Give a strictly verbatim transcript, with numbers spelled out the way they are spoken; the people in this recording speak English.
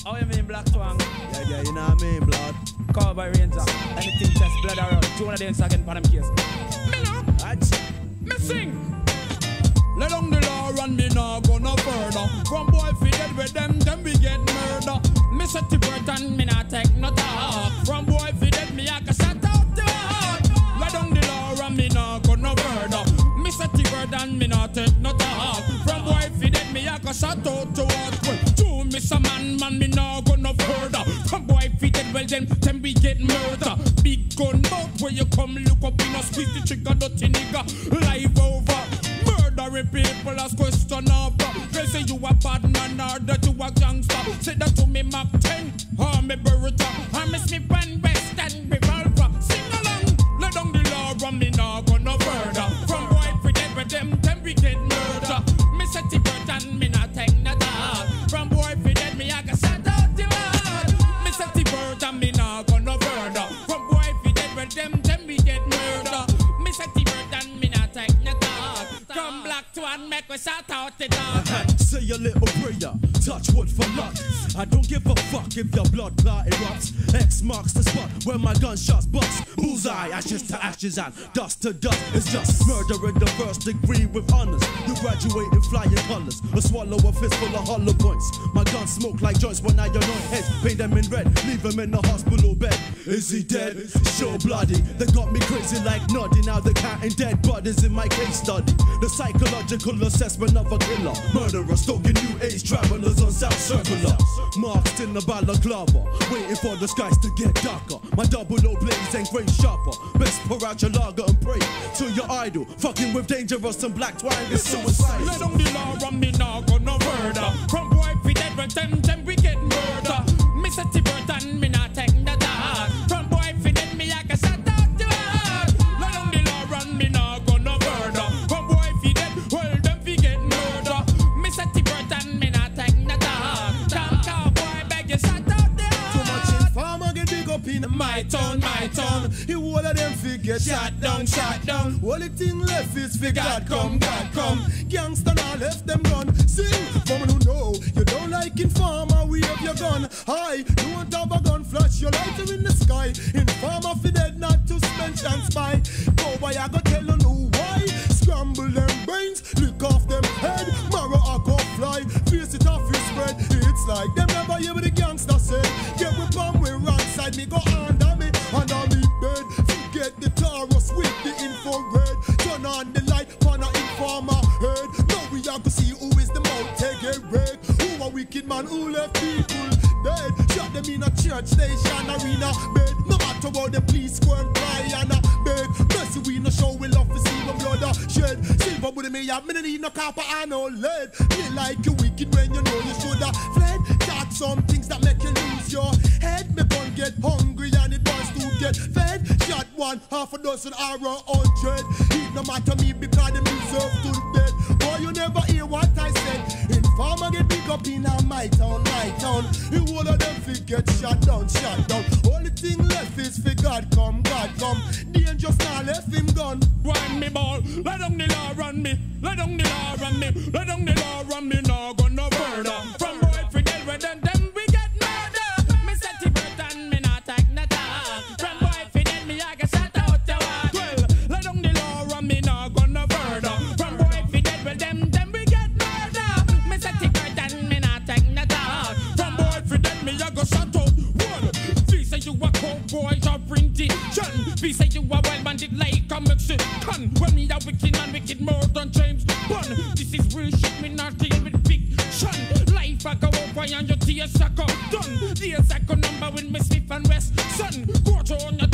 How you mean Black Twang? Yeah, yeah, you know what I mean, blood. Cowboy Ranger. Anything test blood around. Two of them second for them case. Me no. Me sing. Let down the law and me nah go no further. From boy fi dead with them, then we get murder. Me set the bird and me nah take no talk. From boy fi dead, me a go shut out the heart. Let down the law and me nah go no further. Me set the bird and me nah take no talk. From boy fi dead, me a go shut out the heart. Well, two miss a man, man, me nah go no further. From boy fi dead, well then, then we get murder. Big gun mouth where you come look up in a squeeze the trigger, dirty nigga. Live over. Murdering people as question after. They say you a bad man or that you a gangster. Say that to me Mac ten or me Beretta or me Smith and West and revolver. Sing along, let down the law and me nah go no further. From boy fi dead with them, then we get murder. Me set the bird and me nah take no talk. From boy fi dead, me a go shut out the heart. Me set the bird and me nah go no further. From boy fi dead with them, then we get murder. Me set the bird and me nah take no talk. Come Black Twang, make we shout out the dog. Say a little prayer, touch wood for luck. I don't give a fuck if your blood clot erupts. X marks the spot where my gunshots bust. Bullseye, ashes to ashes and dust to dust. It's just murder in the first degree with honors. You graduate in flying colors. A swallow a fist full of hollow points. My guns smoke like joints when I anoint heads. Paint them in red, leave them in the hospital bed. Is he dead? Sure bloody. They got me crazy like Noddy. Now they're counting dead bodies in my case study. The psychological assessment of a killer. Murderer stalking new age travelers on South Circular. Marked in the balaclava, waiting for the skies to get darker. My double O blaze ain't great sharper. Best pour out your lager and pray to your idol. Fucking with dangerous and Black Twang is suicide. Let down the law and me nah go no further. From boy fi dead with them, then we get murder. Me set the bird and me nah take the talk. From boy fi dead, me a go shut out the heart. Let down the law and me nah go no further. From boy fi dead, well them fi get murder. Me set the bird and me nah take the talk. Damn cowboy beg you shut out the heart. Too much informer get big up in my town, my town. You all of them fi get shot down, shot down. Only thing left is fi God come, God come. Gangsta now left them gun. Sing, woman who know you don't like informer, we have your gun. Hi, you don't have a gun, flash your lighter in the sky. Informer fi dead, not to spend and spy. Go boy, I go tell you no why. Scramble them brains, lick off them head. Marrow I go fly, face it off his spread. It's like them never hear what the gangsta say. Get with bomb, we wrong side, me go under me, under me bed. Forget the Taurus with the infrared. Turn on the light, on a informer head. Now we are to see who is the mouth, take a break. Who a wicked man who left people dead. Shot them in a church station, arena bed. No matter what the police go and cry and a beg. Mercy we no show, we love to see my blood a shed. Silver with me, I me no need no copper and no lead. Me like you wicked when you know you shoulda fled. Talk some things that make you lose your head. Me gun get hungry and it wants to get fed. Shot one, half a dozen or a hundred. It no matter me because them deserve to the dead. Boy, you never hear what I said. Informer get big up in a my town, my town. You all of them fi get shot down, shot down. Only thing left is fi God come, God come. Dangerous now left him gone. Run me ball, let down the law run me. Let down the law run me. Let down the law run me. Now go no further. From boy fi dead with them, them we get murder. Me set the bird and me not take no talk. From boy fi dead, me I get shut out the heart. Well, let down the law run me. Now go no further. From boy fi dead with them, them we get murder. Me set the bird and me not take no talk. From boy fi dead, me I go shut out. One, we say you a cowboy job printing. John, we say you a wild bandit like a Mexican. When me a wicked man, wicked more than James Bond. This is real shit, me not deal with fiction. Life I go over and your tears I go done. Tears I go number with me Smith and West. Son, go to on your